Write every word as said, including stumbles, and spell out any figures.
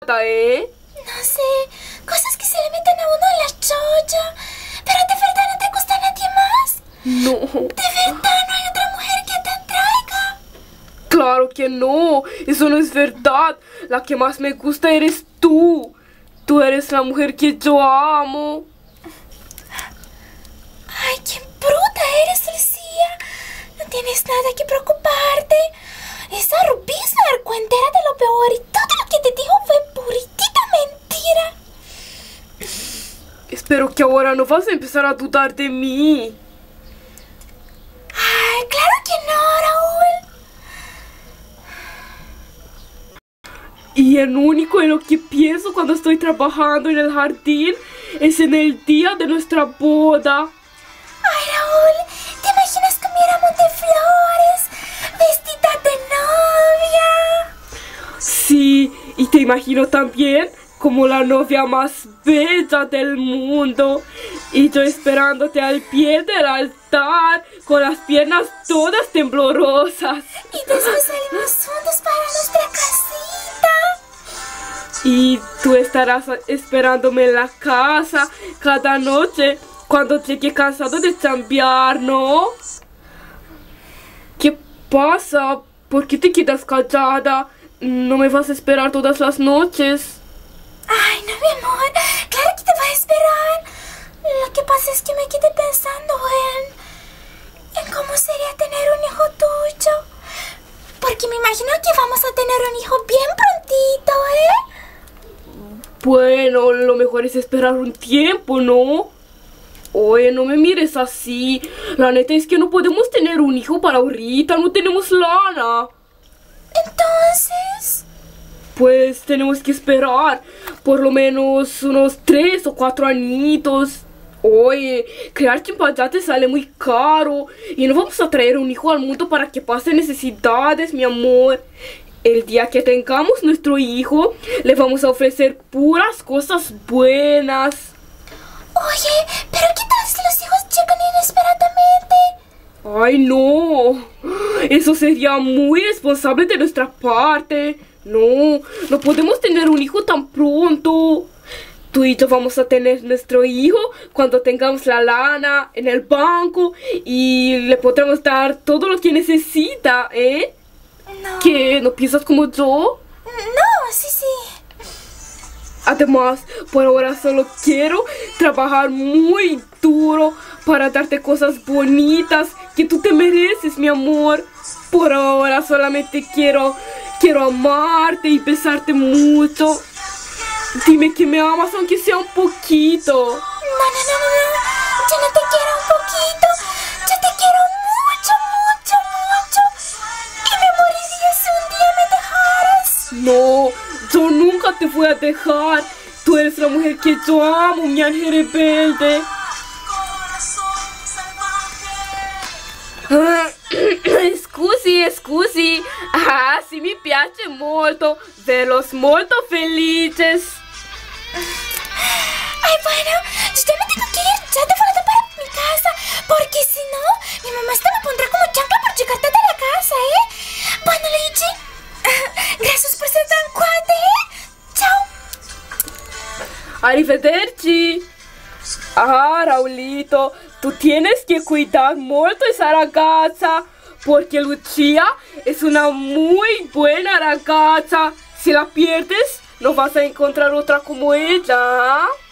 plata, ¿eh? No sé, cosas que se le meten a uno en la chocha. Pero de verdad no te gusta nadie más. No. De verdad no hay otra mujer que te atraiga. Claro que no, eso no es verdad. La que más me gusta eres tú. Tú eres la mujer que yo amo. Ay, qué bruta eres, Lucía. No tienes nada que preocuparte. Esa Rubí es una argüentera de lo peor y todo lo que te dijo fue puritita mentira. Espero que ahora no vas a empezar a dudar de mí. Ay, claro que no, Raúl. Y el único en lo que pienso cuando estoy trabajando en el jardín es en el día de nuestra boda. Ay, Raúl, ¿te imaginas con mi ramo de flores, vestida de novia? Sí, y te imagino también como la novia más bella del mundo. Y yo esperándote al pie del altar con las piernas todas temblorosas. Y después salimos juntos para nuestra casita. Y tú estarás esperándome en la casa cada noche cuando llegue cansado de chambear, ¿no? ¿Qué pasa? ¿Por qué te quedas callada? ¿No me vas a esperar todas las noches? Ay, no, mi amor. Claro que te voy a esperar. Lo que pasa es que me quedé pensando en... en cómo sería tener un hijo tuyo. Porque me imagino que vamos a tener un hijo bien prontito, ¿eh? Bueno, lo mejor es esperar un tiempo, ¿no? Oye, no me mires así. La neta es que no podemos tener un hijo para ahorita. No tenemos lana. Entonces... Pues tenemos que esperar por lo menos unos tres o cuatro añitos. Oye, crear chimpancate sale muy caro y no vamos a traer un hijo al mundo para que pase necesidades, mi amor. El día que tengamos nuestro hijo, le vamos a ofrecer puras cosas buenas. Oye, ¿pero qué tal si los hijos llegan inesperadamente? Ay, no. Eso sería muy irresponsable de nuestra parte. No, no podemos tener un hijo tan pronto. Tú y yo vamos a tener nuestro hijo cuando tengamos la lana en el banco y le podremos dar todo lo que necesita, ¿eh? No. ¿Qué? ¿No piensas como yo? No, sí, sí. Además, por ahora solo quiero trabajar muy duro para darte cosas bonitas que tú te mereces, mi amor. Por ahora solamente quiero, quiero amarte y besarte mucho. Dime que me amas aunque sea un poquito. No, no, no, no, no. Yo no te quiero un poquito. Yo te quiero mucho, mucho, mucho. Y me moriría si un día me dejaras. No, yo nunca te voy a dejar. Tú eres la mujer que yo amo, mi ángel rebelde. Ah, scusi, scusi. Ah, sì, mi piace molto. Velos molto felices. Ay, bueno, yo ya me tengo que ir. Ya te falta para mi casa. Porque si no, mi mamá hasta me pondrá como chancla por llegarte de la casa, ¿eh? Bueno, Luigi, gracias por ser tan cuate, ¿eh? Chao. Arrivederci. Ah, Raulito, tú tienes que cuidar mucho esa ragazza, porque Lucia es una muy buena ragazza. Si la pierdes, no vas a encontrar otra como ella.